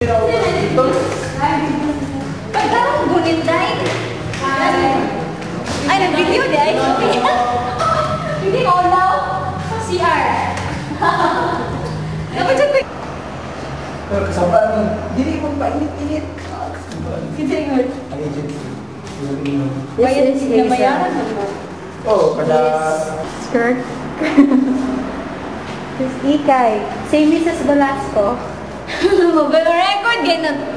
Pagkarong guninday. Ay, nag-video di ay. Hindi ko daw. CR. Dapat siya ko. Pero kasabaan mo, hindi mo painit-init. Hindi ko. Ang agency. Bayad na bayaran mo. Oo, kada... Skirt. Tapos ikay. Same Mrs. Velasco. Record, ganun.